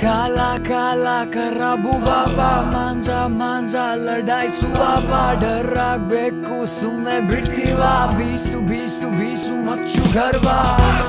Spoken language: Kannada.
ಕಾಲ ಕಾಲ ಕರಬುವ ಮಾಂಜ ಮಾಂಜ ಲಡಾಯಿಸುವ ಡರ್ ಆಗ್ಬೇಕು ಸುಮ್ಮನೆ ಬಿಡ್ತೀವ ಬೀಸು ಬೀಸು ಬೀಸು ಮಚ್ಚು ಗರ್ವ